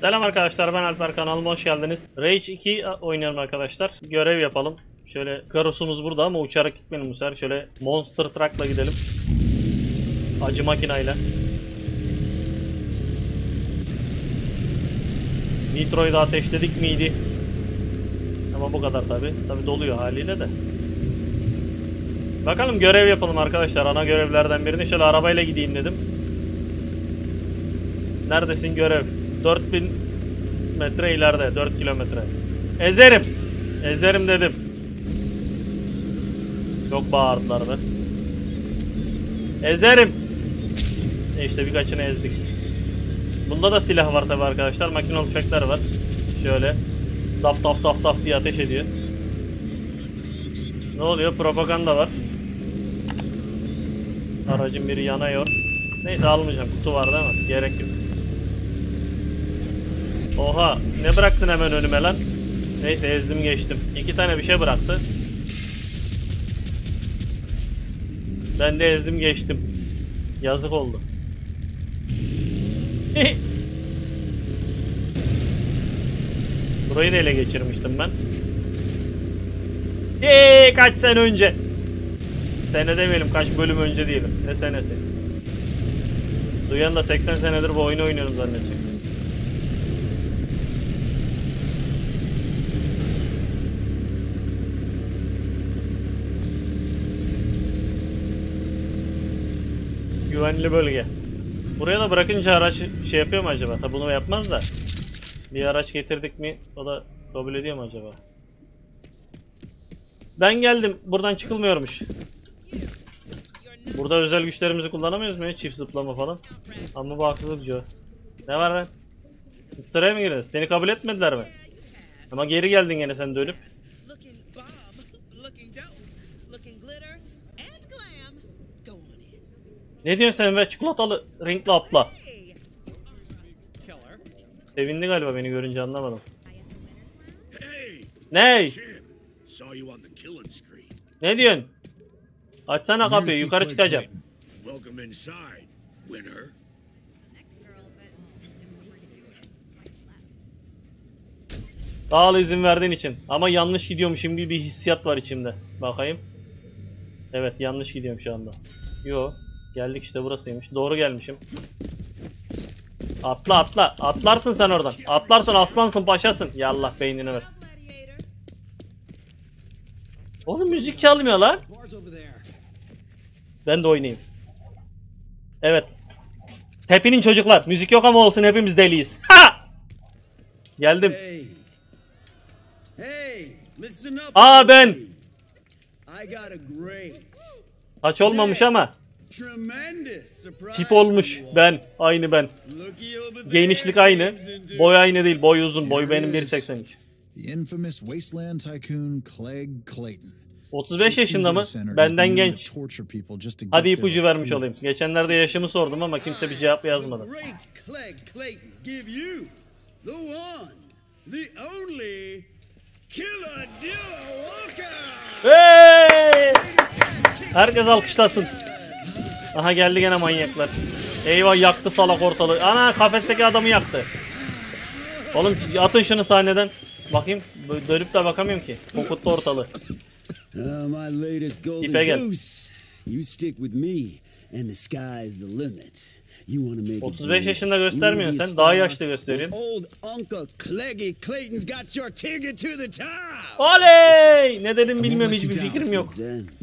Selam arkadaşlar, ben Alper, kanalıma hoş geldiniz. Rage 2 oynuyorum arkadaşlar. Görev yapalım. Şöyle Garus'umuz burada ama uçarak gitmeyelim bu sefer. Şöyle Monster Truck'la gidelim. Acı makinayla. Nitro'yu da ateşledik miydi? Ama bu kadar tabi. Tabi doluyor haliyle de. Bakalım, görev yapalım arkadaşlar. Ana görevlerden birini şöyle arabayla gideyim dedim. Neredesin görev? 4000 metre ileride, 4 kilometre. Ezerim. Ezerim dedim. Çok bağırdılar be. Ezerim. İşte birkaçını ezdik. Bunda da silah var tabi arkadaşlar. Makinalı tüfekler var. Şöyle. Daf daf daf daf diye ateş ediyor. Ne oluyor? Propaganda var. Aracın biri yanıyor. Neyse, almayacağım. Kutu var değil mi? Gerek yok. Oha, ne bıraktın hemen önüme lan? Neyse, ezdim geçtim. 2 tane bir şey bıraktı. Ben de ezdim geçtim. Yazık oldu. Burayı da ele geçirmiştim ben. Kaç sene önce. Sene demeyelim, kaç bölüm önce diyelim. Ne senesi? Duyan da 80 senedir bu oyunu oynuyorum zannedecek. Güvenli bölge. Buraya da bırakınca araç şey yapıyor mu acaba? Tabi bunu yapmaz da. Bir araç getirdik mi o da kabul ediyor mu acaba? Ben geldim. Buradan çıkılmıyormuş. Burada özel güçlerimizi kullanamıyoruz mu ya? Çift zıplama falan. Ama bu haksızlık Joe. Ne var lan? Siz sıraya mı girdiniz? Seni kabul etmediler mi? Ama geri geldin gene sen de ölüp. Ne diyorsun sen be? Çikolatalı renkli atla. Sevindi galiba beni görünce, anlamadım. Ne? Ne diyorsun? Açsana kapıyı, yukarı çıkacağım. Sağ ol izin verdiğin için. Ama yanlış gidiyormuşum gibi bir hissiyat var içimde. Bakayım. Evet, yanlış gidiyorum şu anda. Yo, geldik işte, burasıymış. Doğru gelmişim. Atla atla. Atlarsın sen oradan. Atlarsın, aslansın, paşasın. Yallah beynine ver. Oğlum müzik çalmıyor lan. Ben de oynayayım. Evet. Hepinin çocuklar. Müzik yok ama olsun, hepimiz deliyiz. Ha! Geldim. Aa, ben. Saç olmamış ama. Tip olmuş ben. Aynı ben. Genişlik aynı. Boy aynı değil. Boy uzun. Boy benim 1.83. 35 yaşında mı? Benden genç. Hadi ipucu vermiş olayım. Geçenlerde yaşımı sordum ama kimse bir cevap yazmadı. Hey! Herkes alkışlasın. Aha, geldi gene manyaklar. Eyvah, yaktı salak ortalığı. Ana, kafesteki adamı yaktı. Oğlum atın şunu sahneden. Bakayım, dönüp de bakamıyorum ki. Kokuttu ortalığı. İpe gel. 35 yaşında göstermiyorsun sen, daha yaşlı gösteriyorsun. Oley! Ne dedim bilmiyorum, hiçbir fikrim yok.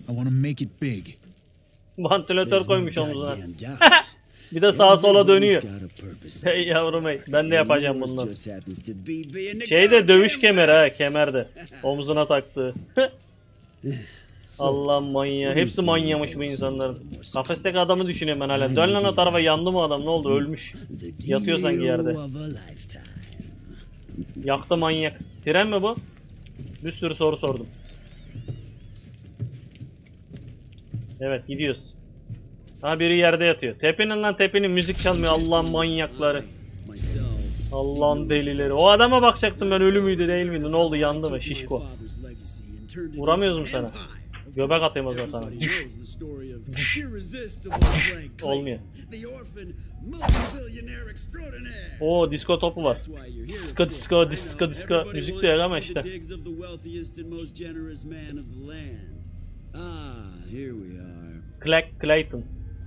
Vantilatör koymuş omzuna. Bir de sağa sola dönüyor. Hey yavrum hey, ben de yapacağım bundan. Şeyde dövüş kemeri ha, kemerde. Omzuna taktı. Allah manyağı. Hepsi manyamış bu insanların. Kafesteki adamı düşünüyorum ben hala. Dön lan o tarafa, yandı mı adam, ne oldu, ölmüş. Yatıyor sanki yerde. Yaktı manyak. Tren mi bu? Bir sürü soru sordum. Evet, gidiyoruz. Ha, biri yerde yatıyor. Tepenin lan, tepenin, müzik çalmıyor. Allah'ın manyakları. Allah'ın delileri. O adama bakacaktım ben, ölü müydü değil miydi? Ne oldu, yandı mı şişko? Vuramıyoruz mu sana? Göbek atayım o zaman sana. Olmuyor. Oo, disco topu var. Disco. Müzik değil ama işte. Clayton.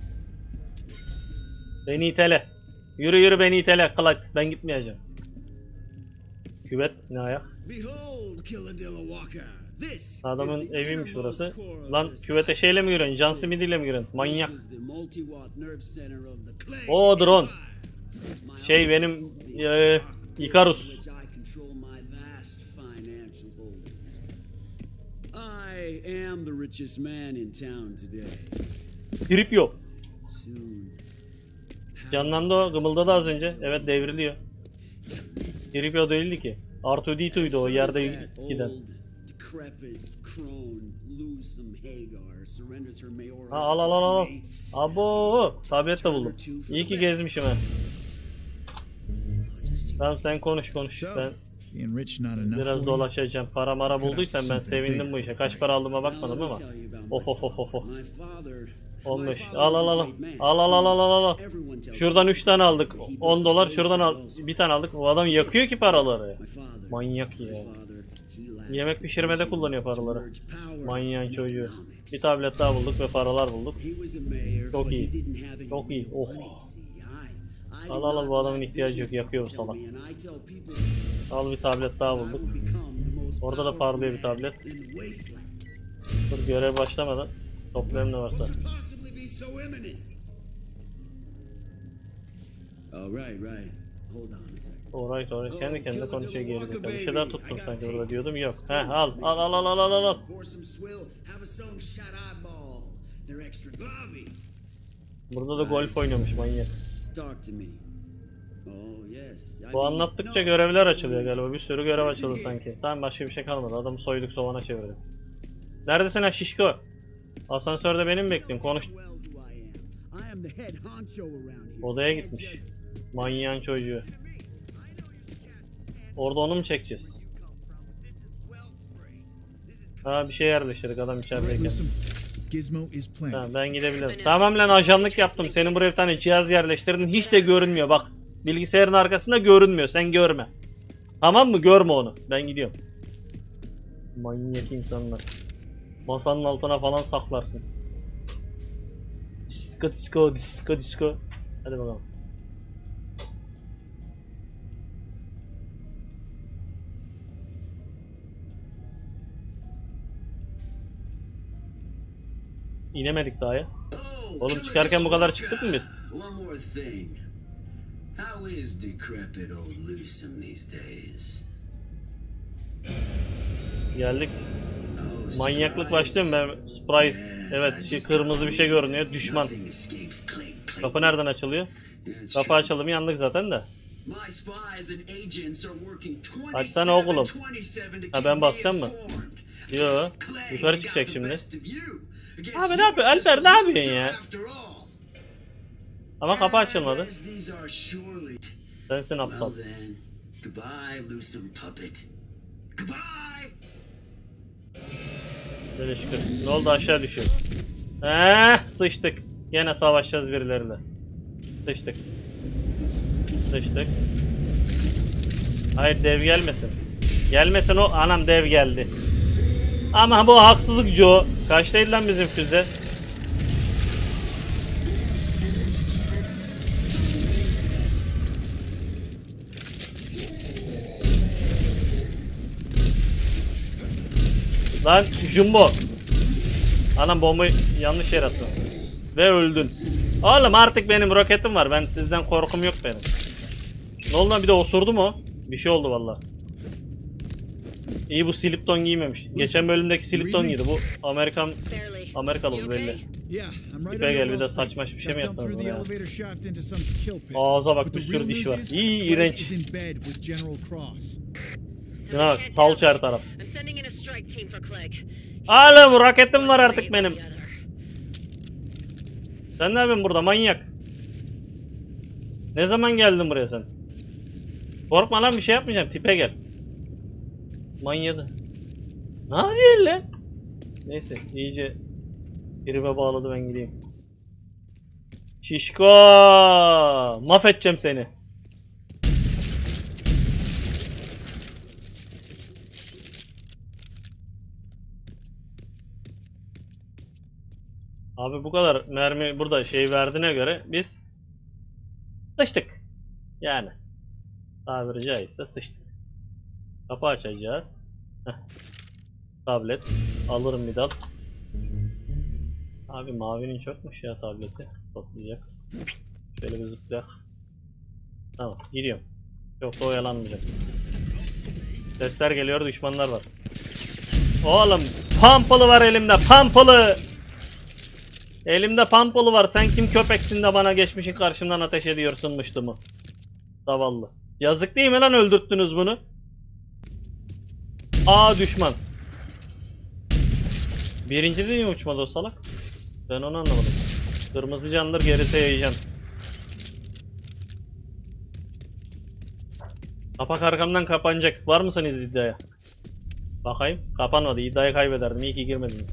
Beni itele. Yürü beni itele. Ben gitmeyeceğim. Küvet ne ayak? Adamın eviymiş burası. Lan küvete şeyle mi giriyorsun? John Smith ile mi giriyorsun? Manyak. O drone. Şey benim Icarus. Grip yok. Canlandı o, gımıldadı az önce. Evet, devriliyor. Gripio değildi ki. R2-D2'ydu o yerde giden. Ha, al. Abo, tablet de buldum. İyi ki gezmişim ben. Tamam, sen konuş. Ben biraz dolaşacağım. Para mara bulduysan ben sevindim bu işe. Kaç para aldığıma bakmadım ama. Of. Olmuş. Al. Şuradan 3 tane aldık. 10 dolar. Şuradan bir tane aldık. O adam yakıyor ki paraları. Manyak ya. Yemek pişirmede kullanıyor paraları. Manyak çocuğu. Bir tablet daha bulduk ve paralar bulduk. Çok iyi. Oh. Al, bu adamın ihtiyacı yok. Yakıyor bu salak. Al, bir tablet daha bulduk. Orada da parlıyor bir tablet. Dur, görev başlamadan toplayalım ne varsa. Alright. Kendi kendine konuşuyor geri. Bir şey daha tuttum sanki burada diyordum. Yok. Al. Burada da golf oynuyormuş manyak. Bu anlattıkça görevler açılıyor galiba. Bir sürü görev açıldı sanki. Tamam, başka bir şey kalmadı. Adamı soyduk, sovana çevirdik. Neredesin ha şişko? Asansörde benim bekliyorum. Konuş. Odaya gitmiş. Manyağın çocuğu. Orada onu mu çekeceğiz? Ha, bir şey yerleştirdik adam içerideyken. Tamam, ben gidebilirim. Tamam lan, ajanlık yaptım. Senin buraya bir tane cihaz yerleştirdin. Hiç de görünmüyor bak. Bilgisayarın arkasında görünmüyor. Sen görme. Tamam mı? Görme onu. Ben gidiyorum. Manyak insanlar. Masanın altına falan saklarsın. Disco. Hadi bakalım. İnemedik daha ya. Oğlum, çıkarken bu kadar çıktık mı biz? Geldik. Manyaklık başlıyor mu? Ben surprise. Evet, kırmızı bir şey görünüyor. Düşman. Kapı nereden açılıyor? Kapı açıldı mı yandık zaten de. Açsana oğlum. Ha, ben basacağım mı? Yo. Yukarı çıkacak şimdi. Abi ne yapıyor? Alper ne yapıyorsun ya? Ama kapı açılmadı. Sensin aptal. Böyle şükür. Ne oldu, aşağı düşüyor. Sıçtık. Yine savaşacağız birileriyle. Sıçtık. Hayır, dev gelmesin. Gelmesin o. Anam, dev geldi. Ama bu haksızlık Joe. Kaçtaydı lan bizim füze? Lan Jumbo. Anam, bombayı yanlış yere attım. Ve öldün. Oğlum, artık benim roketim var. Ben sizden korkum yok benim. Ne oldu lan, bir de osurdu mu? Bir şey oldu vallahi. İyi, bu Slipton giymemiş. Geçen bölümdeki Slipton giydi. Bu Amerikalı bu belli. Tipe gel, bir de saçma bir şey mi yaptınız bunu ya? Ağza bak, bir sürü diş var. İyi, iğrenç. Şuna bak, salça her taraf. Oğlum, raketim var artık benim. Sen ne yapıyorsun burada manyak? Ne zaman geldin buraya sen? Korkma lan, bir şey yapmayacağım. Tipe gel. Manyadı. Ne yapıyorsun lan? Neyse iyice tribe bağladı, ben gideyim. Şişko! Mahvedeceğim seni. Abi bu kadar mermi burada şey verdiğine göre biz sıçtık. Yani tabiri caizse sıçtık. Kapı açacağız. Heh. Tablet. Alırım bir dal. Abi mavinin çokmuş ya tableti. Toplayacak. Şöyle bir zıplayak. Tamam gidiyorum. Çok da oyalanmayacağım. Sesler geliyor, düşmanlar var. Oğlum pampalı var elimde, pampalı. Elimde pampalı var. Sen kim köpeksin de bana geçmişin karşımdan ateş ediyorsunmuştu mu? Zavallı. Yazık değil mi lan, öldürttünüz bunu? Aa düşman. Birinci değil mi uçmadı o salak? Ben onu anlamadım. Kırmızı candır, gerisi heyecan. Kapak arkamdan kapanacak. Var mısınız iddiaya? Bakayım. Kapanmadı. İddiayı kaybederdim. İyi ki girmediniz.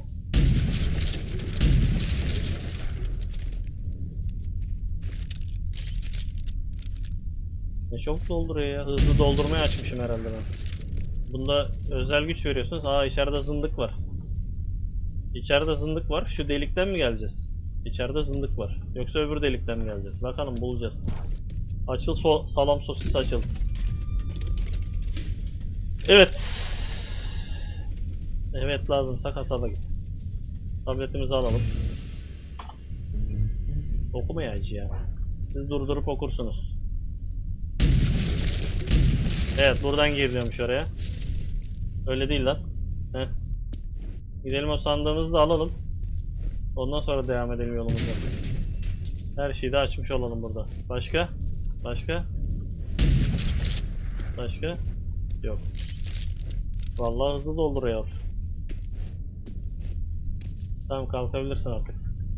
Ne çok dolduruyor ya. Hızlı doldurmayı açmışım herhalde ben. Bunda özel güç veriyorsunuz. Aa içeride zındık var. İçeride zındık var. Şu delikten mi geleceğiz? İçeride zındık var. Yoksa öbür delikten mi geleceğiz? Bakalım, bulacağız. Açıl salam sosis açıl. Evet. Evet lazımsa kasaba git. Tabletimizi alalım. Okumayacı ya. Siz durdurup okursunuz. Evet buradan giriyormuş oraya. Öyle değil lan. Heh. Gidelim o sandığımızı da alalım. Ondan sonra devam edelim yolumuza. Her şeyi de açmış olalım burada. Başka? Başka? Başka? Yok. Vallahi hızlı dolduruyor. Tamam kalkabilirsin artık.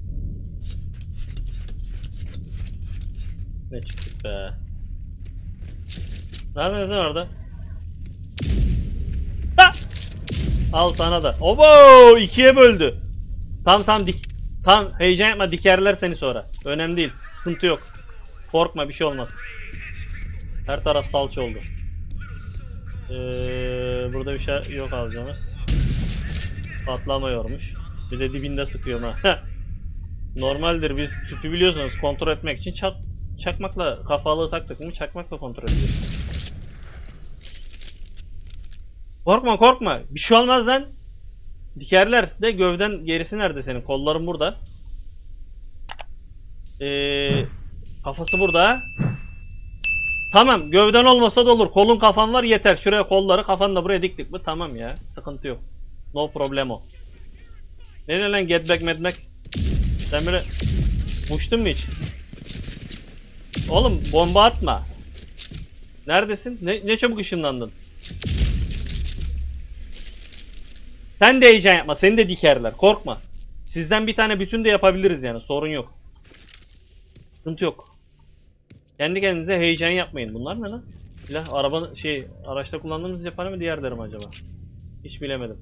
Ne çıktık be. Ne yapıyorsun orada? Ha! Al sana da. Obo! İkiye böldü. Tam heyecan yapma, dikerler seni sonra. Önemli değil. Sıkıntı yok. Korkma, bir şey olmaz. Her taraf salça oldu. Burada bir şey yok alacağımız. Patlamıyormuş. Bir de dibinde sıkıyorum ha. Normaldir, biz tüpü biliyorsunuz kontrol etmek için çakmakla kafalığı taktık mı çakmakla kontrol ediyoruz. Korkma korkma, bir şey olmaz lan. Dikerler de, gövden gerisi nerede senin? Kolların burada. Kafası burada. Tamam, gövden olmasa da olur. Kolun kafan var yeter. Şuraya kolları, kafanı da buraya diktik mi? Tamam ya, sıkıntı yok. No problemo. Ne diyor lan get back medback? Sen böyle uçtun mu hiç? Oğlum bomba atma. Neredesin? Ne çabuk ışınlandın. Sen de heyecan yapma. Seni de dikerler. Korkma. Sizden bir tane bütün de yapabiliriz yani. Sorun yok. Sıkıntı yok. Kendi kendinize heyecan yapmayın. Bunlar ne lan? Silah, arabanın araçta kullandığımız cephane mi diğer derim acaba? Hiç bilemedim.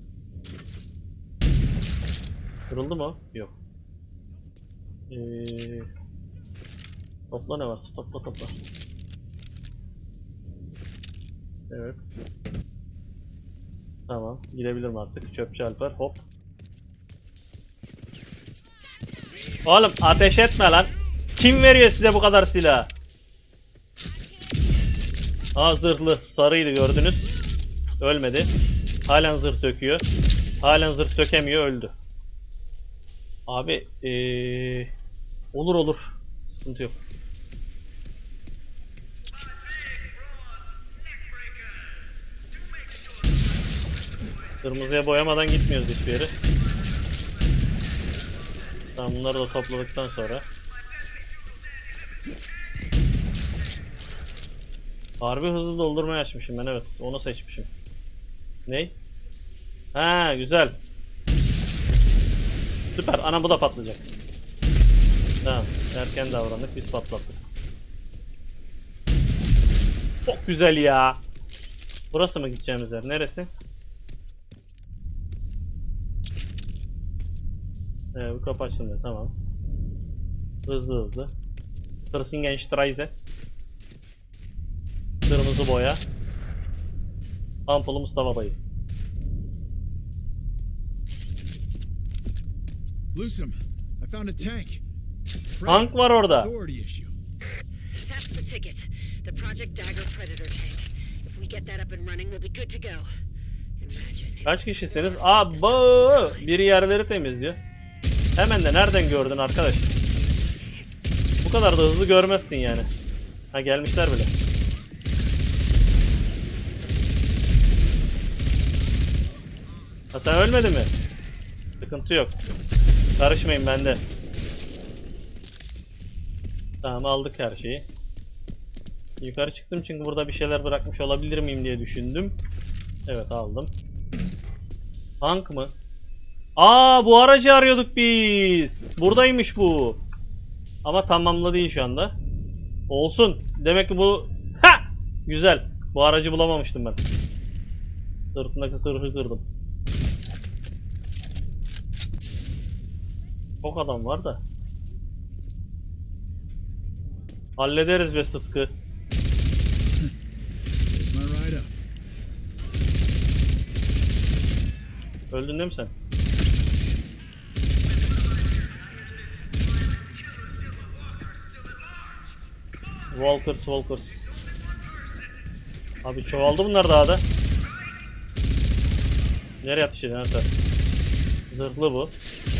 Kırıldı mı? Yok. Topla, ne var? Topla. Evet. Tamam. Gidebilirim artık. Çöpçü Alper. Hop. Oğlum ateş etme lan. Kim veriyor size bu kadar silah? Aa zırhlı. Sarıydı gördünüz. Ölmedi. Halen zırh döküyor. Halen zırh dökemiyor. Öldü. Abi olur. Sıkıntı yok. Kırmızıya boyamadan gitmiyoruz hiçbir yere. Tamam, bunları da topladıktan sonra. Harbi hızlı doldurmayı açmışım ben, evet. Onu seçmişim. Ney? Ha güzel. Süper. Ana bu da patlayacak. Tamam. Erken davrandık. Biz patlattık. Çok güzel ya. Burası mı gideceğimiz yer? Neresi? Bu kapı açılmıyor, tamam. Hızlı hızlı. Kırsingenstreise. Kırmızı boya. Ampulü Mustafa Bey. Lusum, I found a tank. Tank var orada. Authority issue. That's the ticket. The Project Dagger Predator tank. If we get that up and running, we'll be good to go. Imagine. Kaç kişisiniz? Abo! Biri yerleri temizliyor. Hemen de nereden gördün arkadaş? Bu kadar da hızlı görmezsin yani. Ha, gelmişler bile. Ha, sen ölmedin mi? Sıkıntı yok. Karışmayın bende. Tamam, aldık her şeyi. Yukarı çıktım çünkü burada bir şeyler bırakmış olabilir miyim diye düşündüm. Evet, aldım. Tank mı? Aa, bu aracı arıyorduk biz. Buradaymış bu. Ama tamamla değil şu anda. Olsun. Demek ki bu... Ha! Güzel. Bu aracı bulamamıştım ben. Sırtındaki sırrı kırdım. Çok adam var da. Hallederiz be Sıtkı. Here's my ride up. Öldün değil mi sen? Walkers. Abi çoğaldı bunlar daha da. Nereye atış ediyor sen? Zırhlı bu.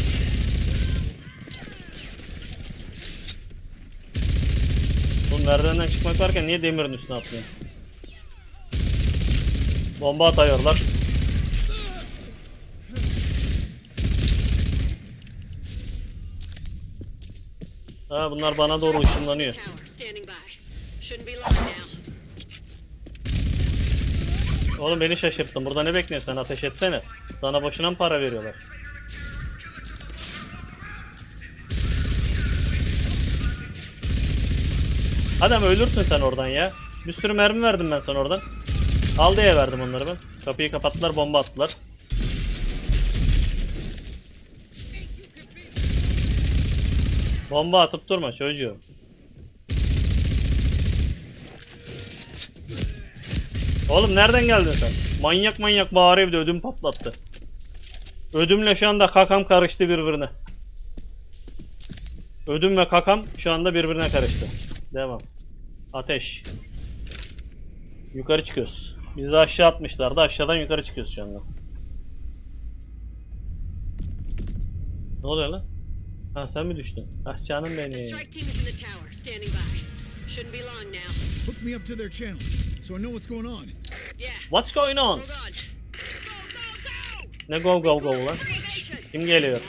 Bu merdivenden çıkmak varken niye demirin üstüne atlıyor? Bomba atıyorlar. Ha, bunlar bana doğru ışınlanıyor. Oğlum beni şaşırttın. Burada ne bekliyorsun sen? Ateş etsene. Sana boşuna mı para veriyorlar? Adam ölürsün sen oradan ya. Bir sürü mermi verdim ben sana oradan. Al diye verdim onları ben. Kapıyı kapattılar, bomba attılar. Bomba atıp durma çocuğum. Oğlum nereden geldin sen? Manyak bağırıyor, bir de ödüm patlattı. Ödümle şu anda kakam karıştı birbirine. Ödüm ve kakam şu anda birbirine karıştı. Devam. Ateş. Yukarı çıkıyoruz. Bizi aşağı atmışlardı. Aşağıdan yukarı çıkıyoruz şu anda. Ne oluyor lan? Ha, sen mi düştün? Ah canım benim. Hook me up to their channel so I know what's going on. What's going on? Ne go lan? Kim geliyor?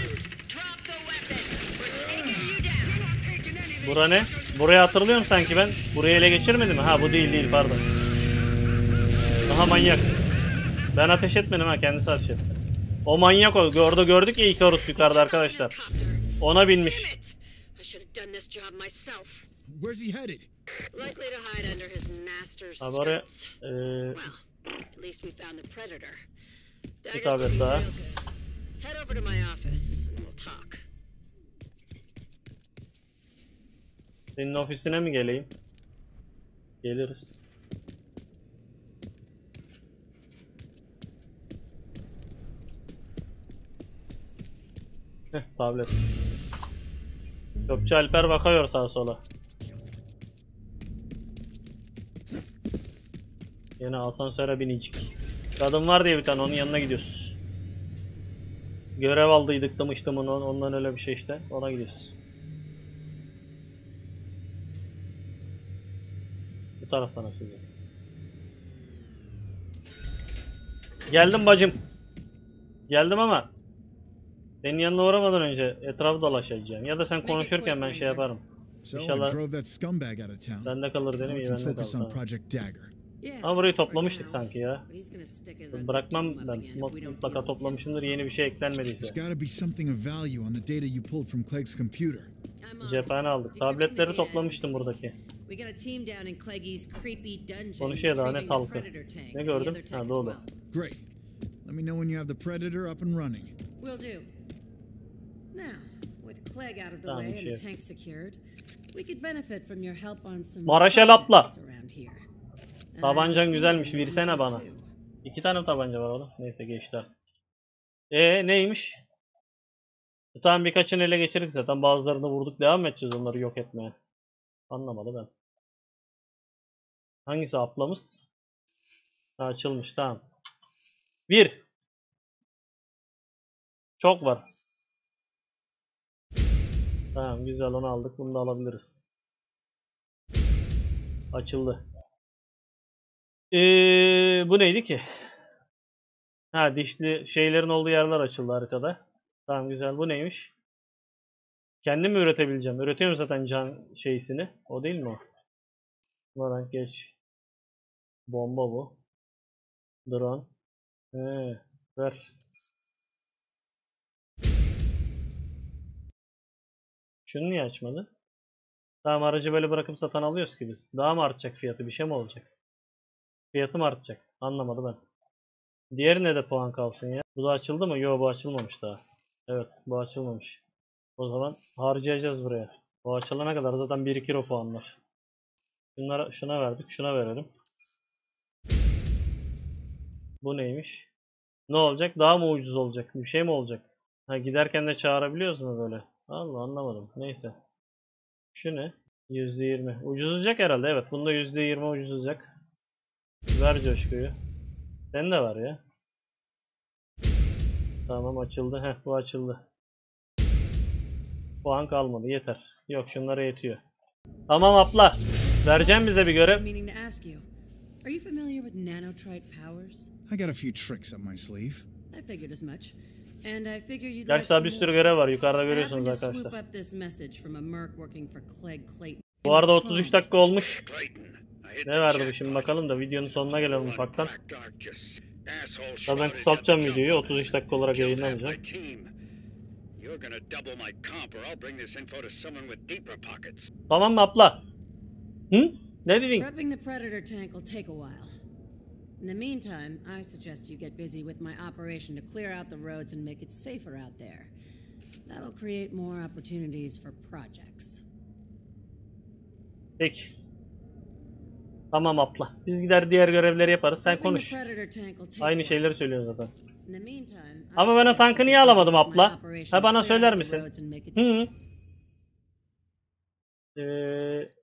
Bura ne? Burayı hatırlıyorum sanki ben. Burayı ele geçirmedim mi? Ha, bu değil pardon. Aha, manyak. Ben ateş etmedim, ha, kendisi ateş etti. O manyak o. Gördük ya Icarus yukarıda arkadaşlar. Ona binmiş. Where's he headed? Abi oraya bir tablet daha. Senin ofisine mi geleyim? Geliriz. Tablet. Çöpçü Alper bakıyor sağa sola. Yine asansöre binecek. Kadın var diye bir tane, onun yanına gidiyoruz. Görev aldıydık demiştim ondan öyle bir şey işte. Ona gidiyoruz. Bu taraftan açılıyor. Geldim bacım. Geldim ama senin yanına uğramadan önce etrafı dolaşacağım. Ya da sen konuşurken ben şey yaparım. İnşallah bende kalır dedim, iyi bende kalır. Ama burayı toplamıştık sanki ya. Bırakmam ben. Mutlaka toplamışımdır, yeni bir şey eklenmediyse. Cephane aldık. Tabletleri toplamıştım buradaki. Konuşuyor daha ne talkı. Ne gördüm? Ha, dolu. Now, with Clegg out of the Tamam, way and the şey. tank secured, we could benefit from your help on some Maraşel atla. projects around here. And I Tabancan have a güzelmiş. feeling you Versene could bana. too. 2 tane tabanca var oğlum. Neyse geçti. Neymiş? Tamam, birkaçını ele geçirdik zaten. Bazılarını vurduk. Devam edeceğiz onları yok etmeye. Anlamadı ben. Hangisi ablamız? Ha, açılmış, tamam. 1. Çok var. Tamam, güzel, onu aldık. Bunu da alabiliriz. Açıldı. Bu neydi ki? Ha, dişli şeylerin olduğu yerler açıldı arkada. Tamam, güzel. Bu neymiş? Kendim mi üretebileceğim? Üretiyorum zaten can şeysini. O değil mi o? Buradan geç. Bomba bu. Drone. Ver. Şunu niye açmadı? Tamam, aracı böyle bırakıp satan alıyoruz ki biz. Daha mı artacak fiyatı? Bir şey mi olacak? Fiyatı mı artacak? Anlamadım ben. Diğerine de puan kalsın ya. Bu da açıldı mı? Yok, bu açılmamış daha. Evet, bu açılmamış. O zaman harcayacağız buraya. O açılana kadar zaten 1-2 o puanlar. Bunlara, şuna verdik. Şuna verelim. Bu neymiş? Ne olacak? Daha mı ucuz olacak? Bir şey mi olacak? Ha, giderken de çağırabiliyoruz mu böyle? Allah, anlamadım. Neyse. Şu ne? %20. Ucuzlayacak herhalde. Evet. Bunda %20 ucuzlayacak. Ver coşkuyu. Sen de var ya. Tamam, açıldı. Heh, bu açıldı. Puan kalmadı. Yeter. Yok, şunlara yetiyor. Tamam abla. Vereceğim bize bir görev. Meaning to ask you, are you familiar with nanotrite powers? I got a few tricks up my sleeve. I figured as much. And I figure you'd like Gerçi daha some bir sürü more. görev var. Yukarıda I happened görüyorsunuz to swoop arkadaşlar. up this message from a merc working for Clegg Clayton. Bu arada 33 dakika olmuş. Clayton, I hit Ne the verdi bu jackpot. şimdi bakalım da videonun sonuna gelelim One ufaktan. black dart just asshole Ya ben shrouded kısaltacağım at the videoyu. jump on 33 us. dakika olarak Killed half yayınlamayacağım. my team. You're gonna double my comp or I'll bring this info to someone with deeper pockets. Tamam mı abla? Hı? Ne dedin? Prepping the Predator tank will take a while. In the meantime, I suggest you get busy with my operation to clear out the roads and make it safer out there. That'll create more opportunities for projects. Peki. Tamam abla. Biz gider diğer görevleri yaparız. Sen Prepping the konuş. Predator tank will take a Aynı while. şeyleri söylüyorsun zaten. In the meantime, I Ama ben o suggest tankı you niye get busy alamadım with my abla? operation Ha, bana to clear söyler out the misin? roads and make it Hı safer. hı.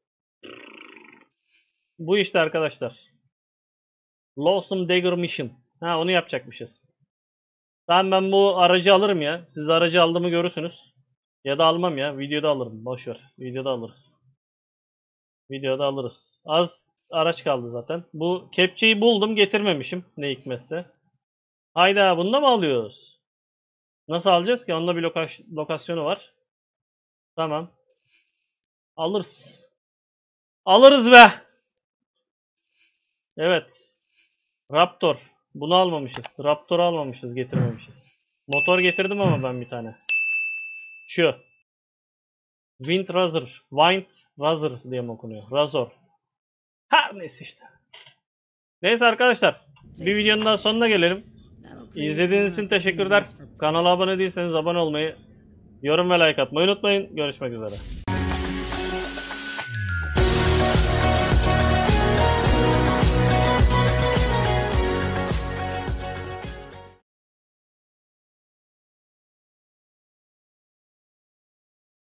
Bu işte arkadaşlar. Lawson Dagger Mission. Ha, onu yapacakmışız. Tamam, ben bu aracı alırım ya. Siz aracı aldığımı görürsünüz. Ya da almam ya. Videoda alırım. Boşver. Videoda alırız. Videoda alırız. Az araç kaldı zaten. Bu kepçeyi buldum, getirmemişim. Ne hikmetse. Hayda, bunu da mı alıyoruz? Nasıl alacağız ki? Onda bir lokasyonu var. Tamam. Alırız. Alırız be. Evet. Raptor. Bunu almamışız. Raptor'u almamışız, getirmemişiz. Motor getirdim ama ben bir tane. Şu. Wind Razor diye mi okunuyor? Razor. Her neyse işte. Neyse arkadaşlar. Bir videonun daha sonuna gelelim. That'll create İzlediğiniz more için teşekkürler. opportunities for Kanala abone değilseniz abone olmayı, yorum ve like atmayı unutmayın. Görüşmek üzere.